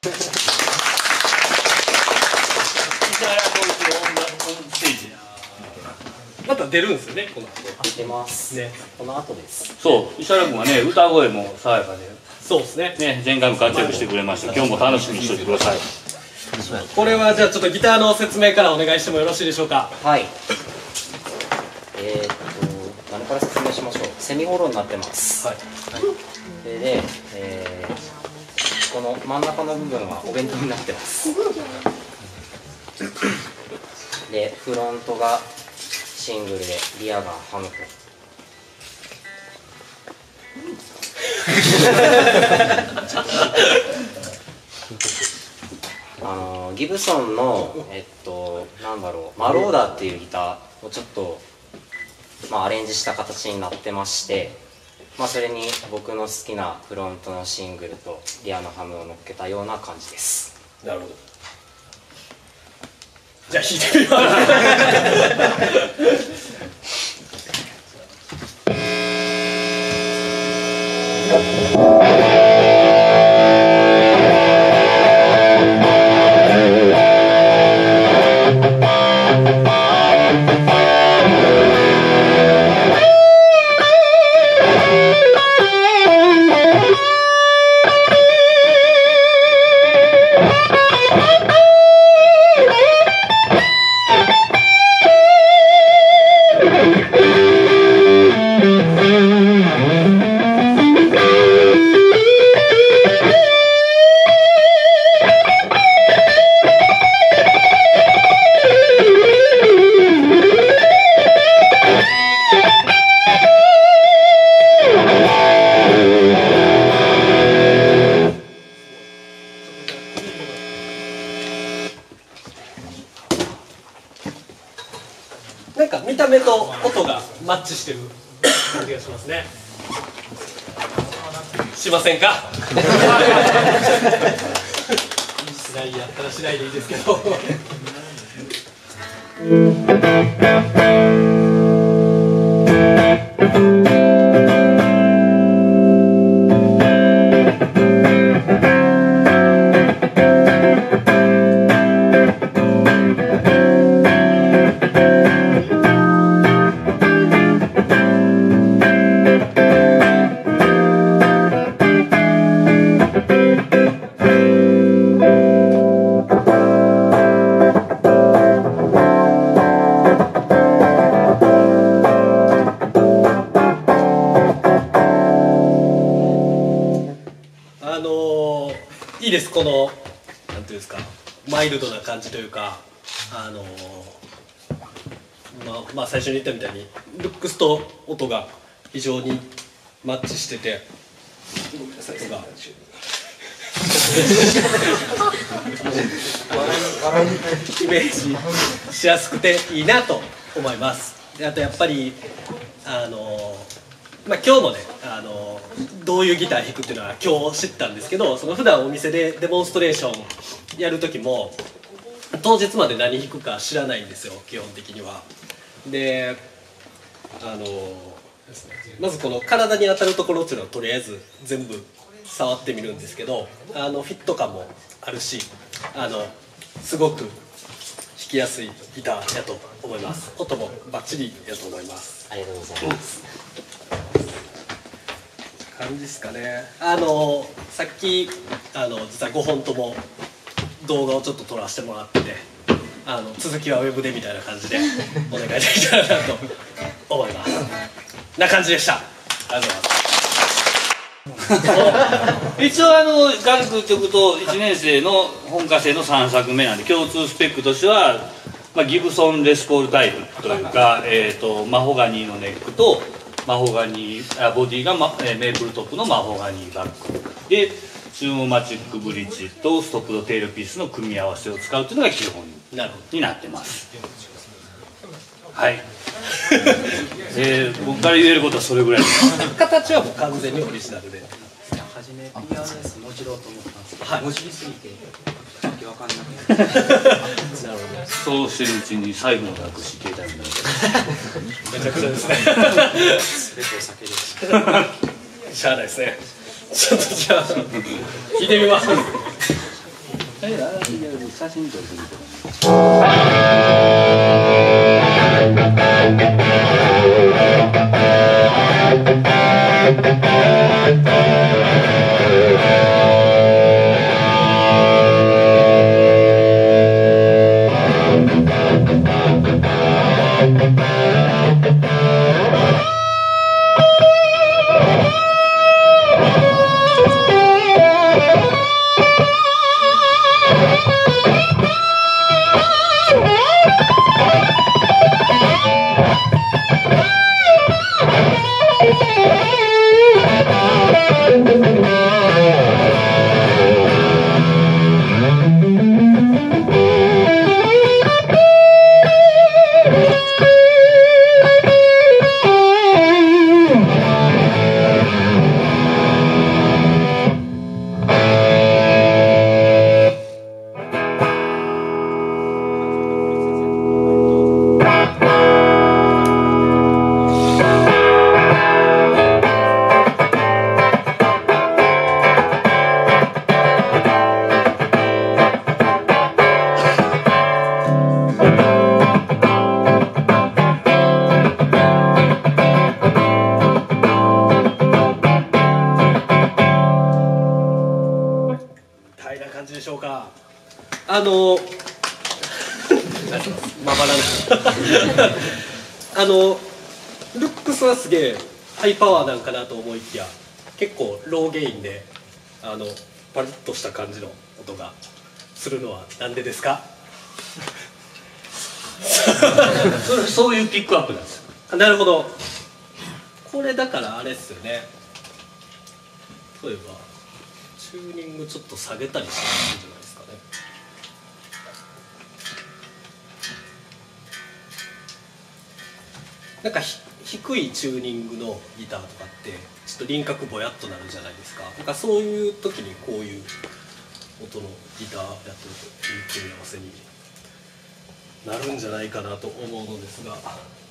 また出るんですよね、この後。 出ますね。この後です。 そう、石原君はね、歌声も爽やかで。 そうですね。 前回も活躍してくれました。今日も楽しみにしておいてください。 これはじゃあちょっとギターの説明からお願いしてもよろしいでしょうか。 はい。何から説明しましょう。セミホロになってます。はい。で、この真ん中の部分はお弁当になってます。で、フロントがシングルで、リアがハムと。ギブソンのなんだろう、マローダーっていうギターをちょっとアレンジした形になってまして、それに僕の好きなフロントのシングルとリアのハムを乗っけたような感じです。 なるほど。じゃあ弾いてみます。なんか見た目と音がマッチしてる感じがしますね。しませんか？しないやったらしないでいいですけど。いいです、このなんていうんですか、マイルドな感じというか、最初に言ったみたいにルックスと音が非常にマッチしてて、音がイメージしやすくていいなと思います。であとやっぱり今日もねどういうギター弾くっていうのは今日知ったんですけど、その普段お店でデモンストレーションやる時も当日まで何弾くか知らないんですよ、基本的には。でまずこの体に当たるところっていうのをとりあえず全部触ってみるんですけど、フィット感もあるしすごく弾きやすいギターやと思います。音もバッチリやと思います。 ありがとうございます。 感じですかね。さっき実は5本とも動画をちょっと撮らせてもらってて、続きはウェブでみたいな感じでお願いできたらなと思います。な感じでした。ありがとうございます。 一応楽曲と1年生の本科生の3作目なんで、共通スペックとしては、ギブソンレスポールタイプというか、マホガニーのネックとマホガニーボディがメープルトップのマホガニーバックで、チューモマチックブリッジとストップドテールピースの組み合わせを使うというのが基本になってます。はい。僕から言えることはそれぐらいです。 形はもう完全にオリジナルで。 初め PRS もじろうと思ったんですけど、文字すぎてわけわかんなくて。 なるほど。 そうしてるうちに最後の楽し携帯になる。 めちゃくちゃですね。 全てお酒です。 しゃあないですね。ちょっとじゃあ聞いてみます。 写真撮るとまばらなルックスはすげえハイパワーなんかなと思いきや結構ローゲインでパリッとした感じの音がするのはなんでですか？ そういうピックアップなんですよ。 なるほど。これだからあれですよね。例えばチューニングちょっと下げたりしてるんじゃないですかね。なんか低いチューニングのギターとかってちょっと輪郭ぼやっとなるじゃないですか。なんかそういう時にこういう音のギターやってるという組み合わせになるんじゃないかなと思うのですが。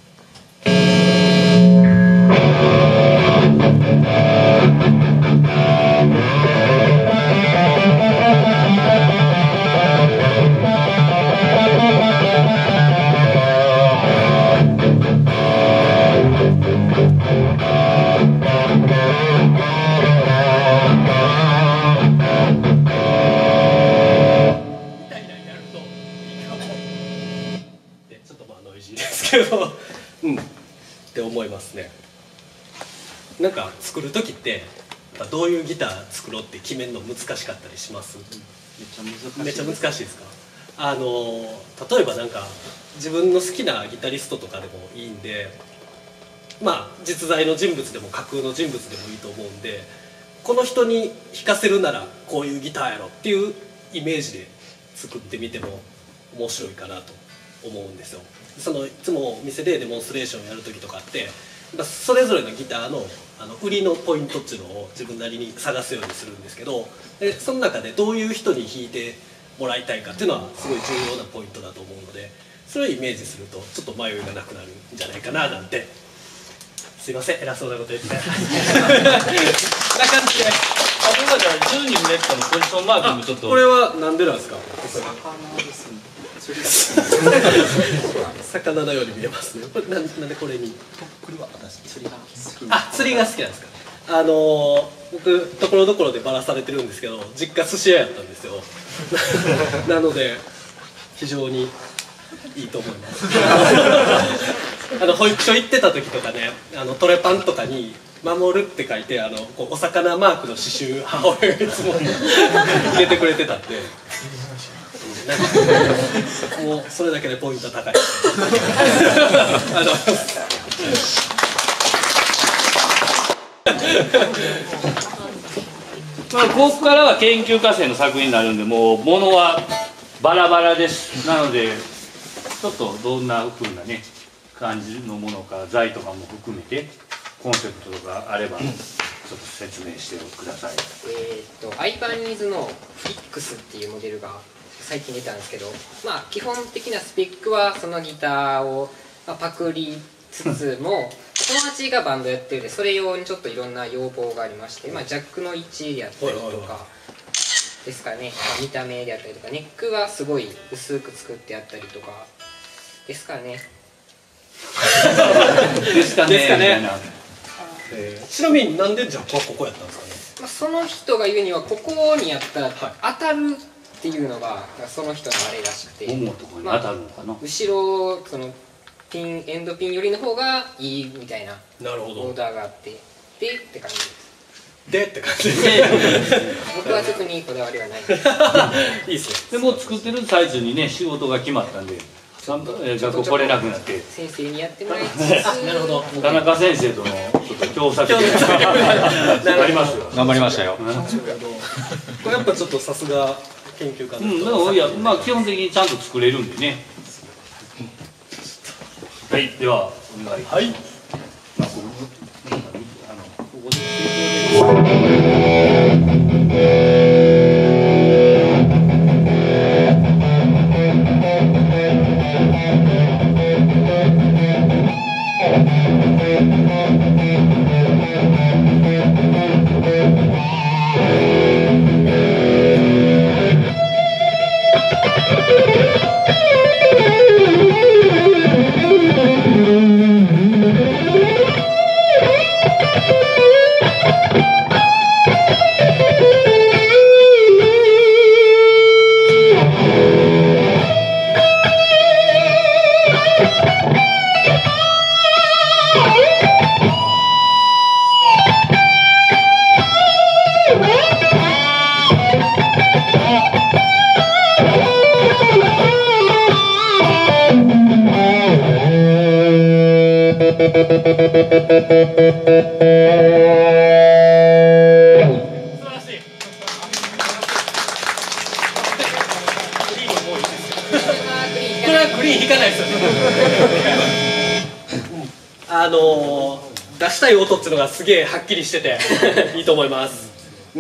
うんって思いますね。なんか作る時ってどういうギター作ろうって決めるの難しかったりします？めっちゃ難しいですか？例えばなんか自分の好きなギタリストとかでもいいんで、まあ実在の人物でも架空の人物でもいいと思うんで、この人に弾かせるならこういうギターやろっていうイメージで作ってみても面白いかなと思うんですよ。いつも店でデモンストレーションやる時とかってそれぞれのギターの売りのポイントっていうのを自分なりに探すようにするんですけど、その中でどういう人に弾いてもらいたいかっていうのはすごい重要なポイントだと思うので、それをイメージするとちょっと迷いがなくなるんじゃないかななんて。すいません偉そうなこと言ってな感じで。 僕はじゃあ10人ネットのポジションマークもちょっとこれはなんでなんですか？魚のように見えますね。これなんでこれに？ これは私釣りが好き。 あ、釣りが好きなんですか？僕ところどころでバラされてるんですけど、実家寿司屋やったんですよ。なので非常にいいと思います。保育所行ってた時とかね、トレパンとかに「守る」って書いてこうお魚マークの刺繍母親がいつも入れてくれてたんで。なんかもうそれだけでポイント高い。 ここからは研究家生の作品になるんで、もうものはバラバラです。なのでちょっとどんな風なね感じのものか材とかも含めてコンセプトとかあればちょっと説明してください。 アイバニーズのフリックスっていうモデルが最近出たんですけど、まあ基本的なスペックはそのギターをパクりつつも友達がバンドやってるんでそれ用にちょっといろんな要望がありまして、まあ、ジャックの位置やったりとか、 ですかね、見た目であったりとか、ネックがすごい薄く作ってあったりとかですかね。 ですかね。 ですかねみたいなちなみになんでジャックはここやったんですかね。 その人が言うにはここにやったらはい当たるっていうのがその人のあれらしくて、 ももとかに当たるのかな。 後ろそのエンドピン寄りの方がいいみたいななるほど。 オーダーがあってでって感じです。 でって感じで僕は特にこだわりはないいいっすでもう作ってる最中にね仕事が決まったんで学校来れなくなって先生にやってもらいつつなるほど。 田中先生とのちょっと共作でありますよ。 頑張りましたよ。 これやっぱちょっとさすが研究家の人。 でもいやまあ基本的にちゃんと作れるんでね。はいではお願い。 はい。 まあここでこれはグリーン引かないですよね。出したい音っていうのがすげえはっきりしてていいと思います。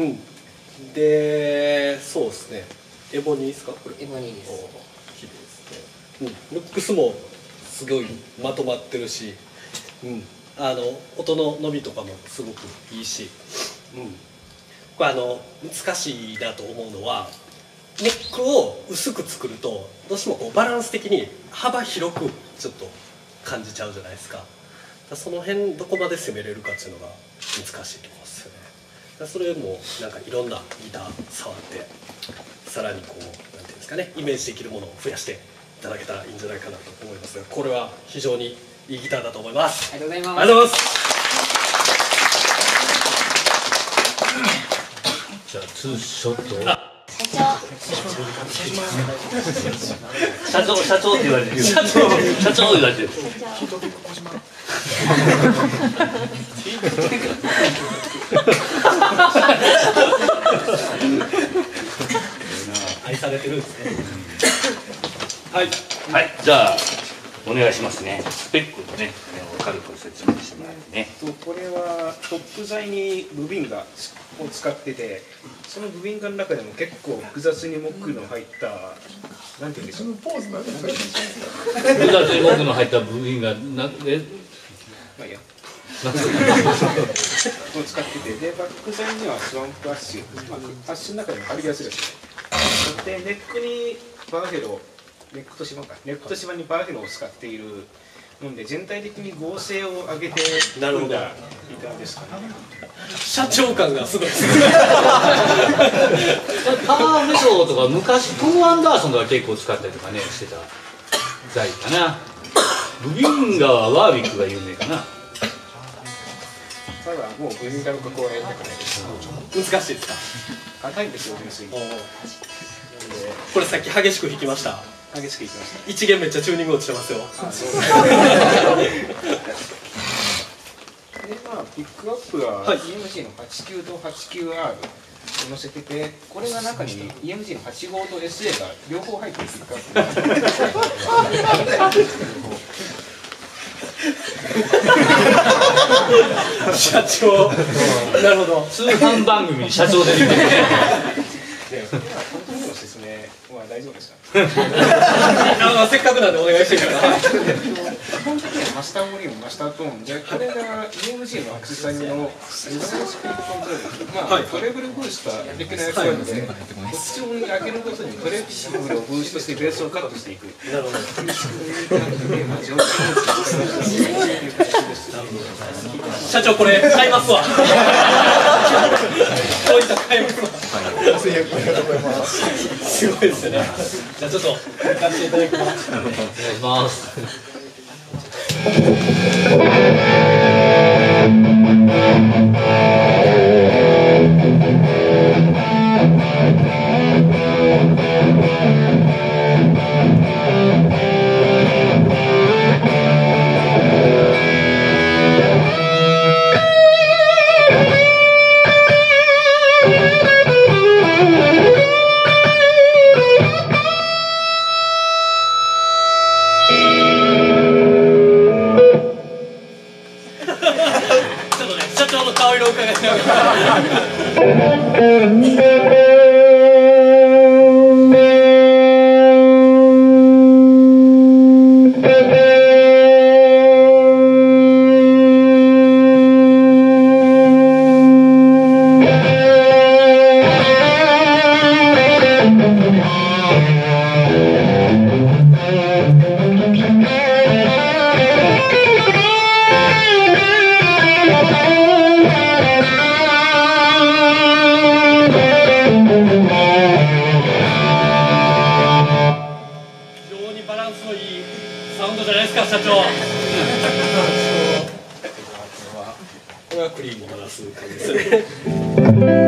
で、そうですね。エボニーですかこれ。 エボニーです。 綺麗ですね。ルックスもすごいまとまってるし、音の伸びとかもすごくいいし、これ難しいなと思うのは。ネックを薄く作るとどうしてもこうバランス的に幅広くちょっと感じちゃうじゃないですか。その辺どこまで攻めれるかっていうのが難しいところですよね。それもなんかいろんなギター触ってさらにこうなんていうんですかね、イメージできるものを増やしていただけたらいいんじゃないかなと思いますが、これは非常にいいギターだと思います。 ありがとうございます。 ありがとうございます。 じゃあツーショット。社長って言われてる。社長言われてる。 愛されてるんですね。はいはいじゃあお願いしますね。スペックをね軽く説明してもらってね。 これはトップ材にブビンガを使ってて、そのブビンガの中でも結構複雑に木の入ったなんていうんでしょう。 複雑に木の入った部品がまあいいや。を使ってて、でバック材にはスワンプアッシュ、アッシュの中でも張りやすいですね。でネックにバーフェロ、ネックと芝にバーフェロを使っているので、全体的に合成を上げてなるほど組んだギターですかね。 社長感がすごいですね。 パワーメソとか昔トム・アンダーソンが結構使ったりとかねしてた材かな。ブビンガはワービックが有名かな。 ただもうブビンガの加工はやりたくないです。 難しいですか。 硬いんですよ、純粋に。 これさっき激しく弾きました。 激しくいきました。 一弦めっちゃチューニング落ちてますよ。 でまあピックアップははい EMG の89と 89R を載せてて、これが中に EMG の85と SA が両方入ってるピックアップ。 社長。なるほど。 通販番組に社長出てくる。 で、本当にの説明は大丈夫ですか？ せっかくなんでお願いしていいですか。 基本的にはマスターボリューム、マスタートーンで、これが EMG のアクセサリーのスピードコントロール、まあ、トレブルブースター的な役割で、こっちを上げることにトレブルをブーストしてベースをカットしていく。なるほど。そういう感じで、まあ、上手に使い方をしていくという形です。 社長これ買いますわ。こういった買いますわ。すごいですね。じゃあちょっと行かせていただきます。 お願いします。 ちょっとね、社長の顔色を伺いながら。非常にバランスのいいサウンドじゃないですか、社長。これはクリームを鳴らす感じですね。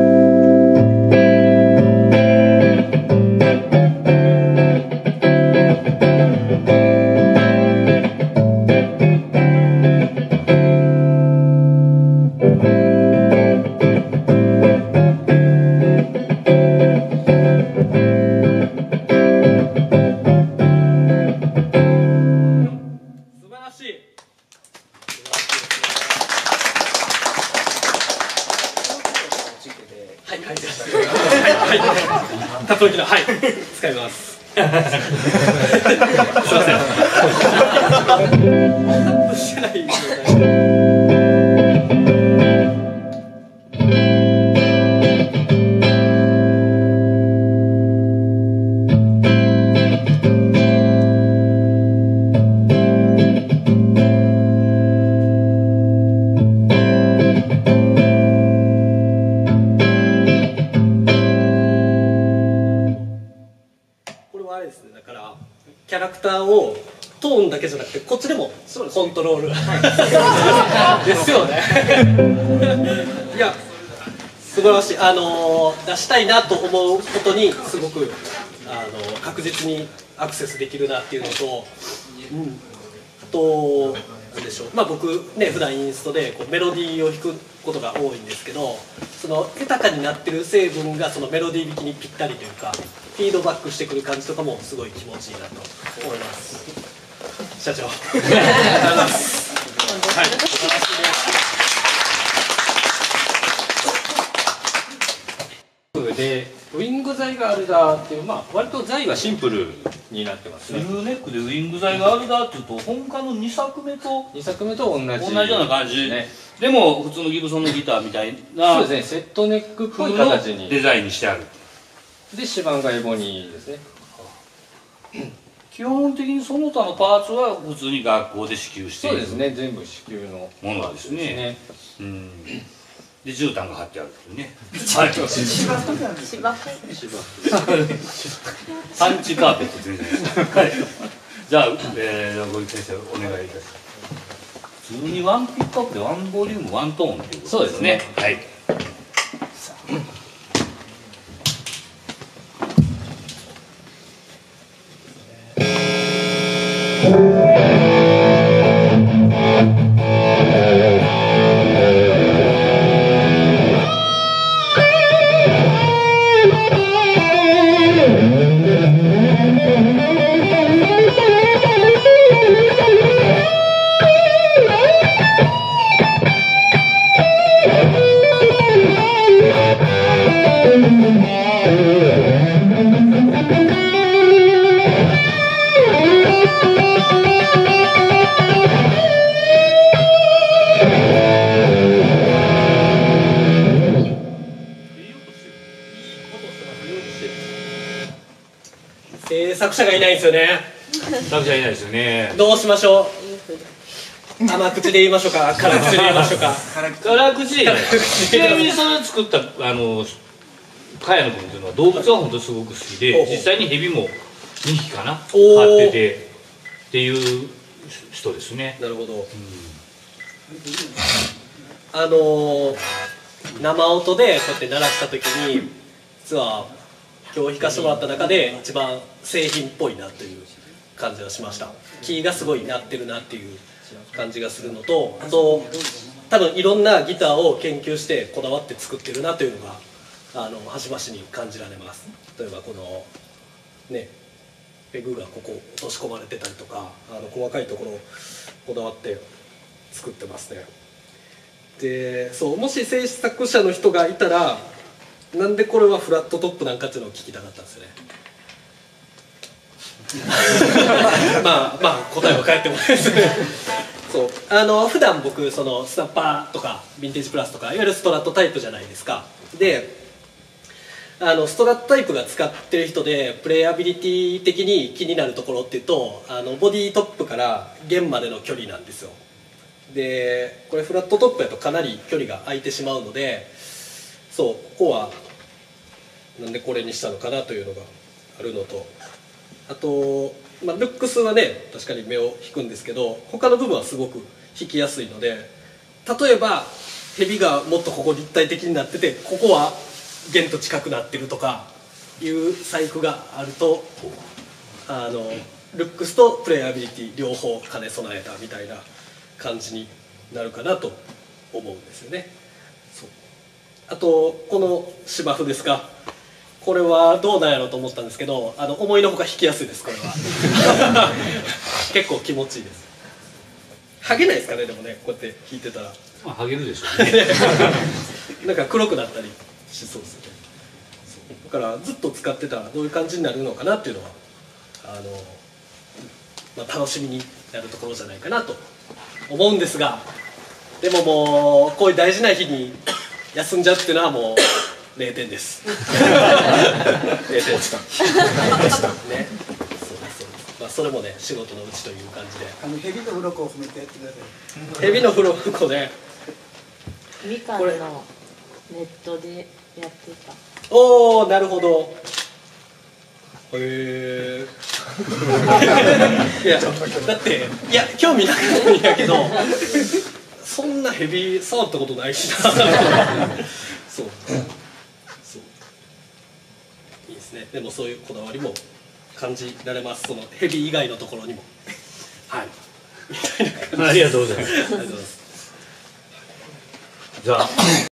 素晴らしい。はい、はい、はい、たときの、はい、使います。すいません。してない状態。これはあれですね、だからキャラクターをトーンだけじゃなくてこっちでもコントロール、ですよね。いや素晴らしい、出したいなと思うことにすごく確実にアクセスできるなっていうのと、あとなんでしょう、まあ僕ね普段インストでこうメロディーを弾くことが多いんですけど、その豊かになってる成分がそのメロディー弾きにぴったりというかフィードバックしてくる感じとかもすごい気持ちいいなと思います。社長ありがとうございます。はい、素晴らしいです。でウィング材があるだっていう、まあ割と材はシンプルになってますね。 フルネックでウィング材があるだっていうと本家の2作目と 2作目と同じような感じ、でも普通のギブソンのギターみたいなそうですね、セットネックっぽい形にデザインにしてある。 で指板がエボニーですね。 基本的にその他のパーツは普通に学校で支給しているそうですね、全部支給のものですね。 ね。 で絨毯が貼ってあるっていうね。はい。パンチカーペット全然です。はい。じゃあ、小池先生お願いいたします。普通にワンピックアップでワンボリュームワントーンっていうことですね。はい。 「 制作者がいないんですよね。 作者いないですよね。 どうしましょう。甘口で言いましょうか、辛口で言いましょうか。 辛口でいいね。ちなみにそれ作った茅野君っていうのは動物は本当すごく好きで、実際にヘビも2匹かな飼っててっていう人ですね。 なるほど。生音でこうやって鳴らした時に、実は今日弾かせてもらった中で一番製品っぽいなという感じがしました。キーがすごい鳴ってるなっていう感じがするのと、あと多分いろんなギターを研究してこだわって作ってるなというのが端々に感じられます。例えばこのねペグがここ落とし込まれてたりとか、細かいところこだわって作ってますね。でそうもし制作者の人がいたら、なんでこれはフラットトップなんかっていうのを聞きたかったんですよね。まあ答えは返ってもないですね。そう普段僕そのスナッパーとかヴィンテージプラスとかいわゆるストラットタイプじゃないですか。でストラットタイプが使ってる人でプレイアビリティ的に気になるところっていうと、ボディトップから弦までの距離なんですよ。でこれフラットトップやとかなり距離が空いてしまうので、そうここはなんでこれにしたのかなというのがあるのと、あと、ルックスはね確かに目を引くんですけど、他の部分はすごく引きやすいので、例えばヘビがもっとここ立体的になってて、ここは弦と近くなってるとかいう細工があると、ルックスとプレイアビリティ両方兼ね備えたみたいな感じになるかなと思うんですよね。そうあとこの芝生ですか、これはどうなんやろうと思ったんですけど、思いのほか弾きやすいです。これは結構気持ちいいです。剥げないですかね、でもねこうやって弾いてたら剥げるでしょうね。 なんか黒くなったりしそうですよね。だからずっと使ってたらどういう感じになるのかなっていうのは楽しみになるところじゃないかなと思うんですが、でももうこういう大事な日に休んじゃうっていうのはもう0点です。0点落ちた。ね。そうです。それもね仕事のうちという感じで。 ヘビの鱗を褒めてやってください。 ヘビの鱗ね。 みかんのネットでやってた。 おお、なるほど。へえ。いやだって興味なかったんやけど、そんなヘビ触ったことないしな。そういいですね。でもそういうこだわりも感じられます。そのヘビ以外のところにも。はい。 ありがとうございます。 ありがとうございます。 じゃあ